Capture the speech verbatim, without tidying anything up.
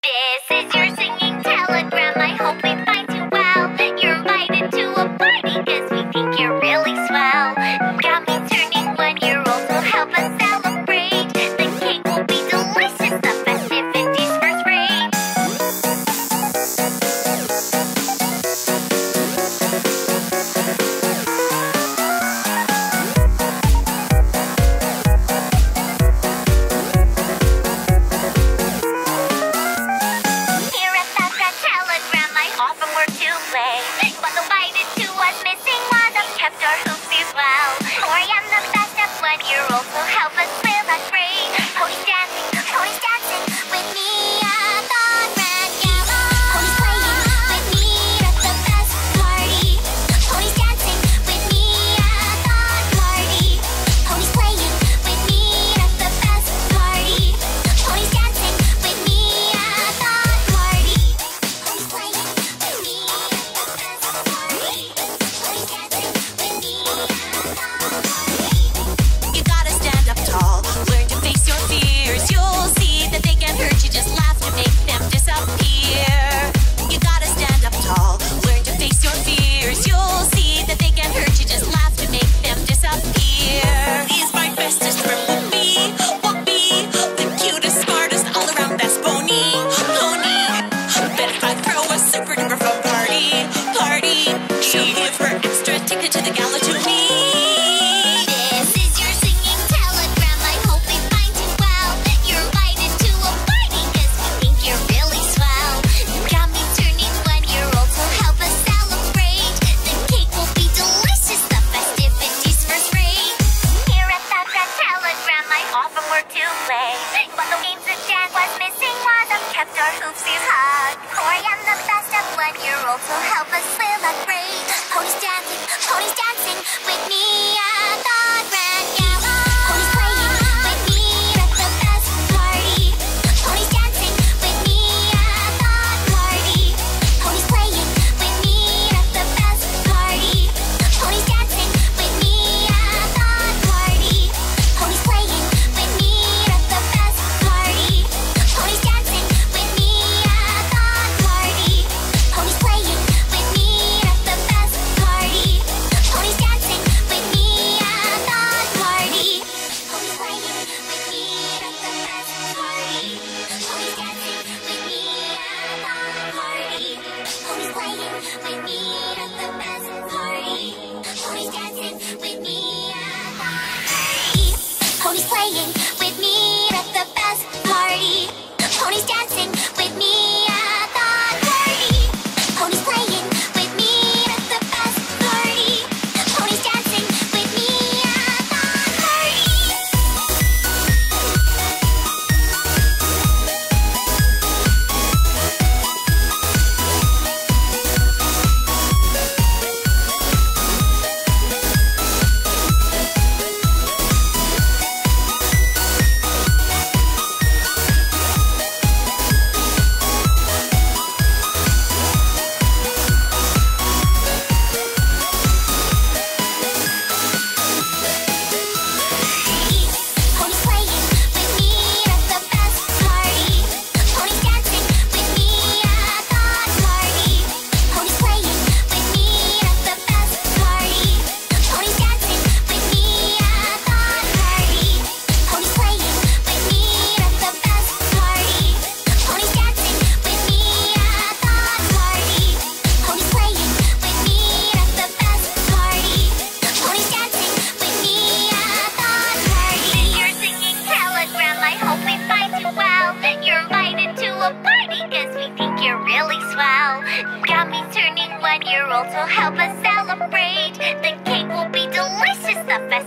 This is your singing telegram. I hope we find you well. You're invited to a party cause we think you're really swell. Got me turning one year old, so help us celebrate. The cake will be delicious, the festivities first rate. Often we're to play, but the invited to us missing was I've kept our hoops as well. Or I am the best of one year old, so help us feel that great. Ponies dancing, ponies dancing with me at the grand gala. Ponies playing with me at the best party. Ponies dancing with me at the party. Ponies playing with me at the best party. Ponies dancing with me at the party. Ponies playing. You gotta stand up tall, learn to face your fears. You'll see that they can't hurt you, just laugh to make them disappear. You gotta stand up tall, learn to face your fears. You'll see that they can't hurt you, just laugh to make them disappear. He's my bestest friend, Whoopi, Whoopi, the cutest, smartest, all around best pony, pony. Bet if I throw a super duper fun party, party, she'll give her extra ticket to the gala to me. This is your singing telegram. I hope we find you well. You're invited to a party cause we think you're really swell. Got me turning one year old, so help us celebrate. The cake will be delicious, the festivities first rate. Here at the Grand Telegram, I often were to play, but the games that Jan was missing was I've kept our hoopsies hug. Or I am the best of one year old, so help us feel that great. Ponies dancing, ponies dancing with me at the grand gala. Ponies playing with me at the best party. Ponies dancing with me at the party. Ponies playing with me at the best party. Ponies dancing with me at the party. Ponies playing with me at the best party. Ponies dancing with me at the party. Ponies playing with me at the best party. Ponies dancing with me at the party. Ponies playing with me at the best party. Ponies dancing with me at the party. Ponies playing with me at the best party. Ponies dancing with me at the party. Ponies playing with me at the best party. Ponies dancing with me at the party. Ponies playing with me at the best party. Ponies dancing with me at the party. Ponies playing with me at the best party. Ponies dancing with me at the party. Ponies playing with me at the best party. Ponies dancing with me at the party. Ponies playing with me at the best party. Ponies dancing with me at the party. Ponies playing with me at the best party. Ponies dancing with me at the party. You're singing telegram. I hope we find you well. You're invited to a party cause we think you're really swell. Got me turning one year old, so help us celebrate. The cake will be delicious, the festivities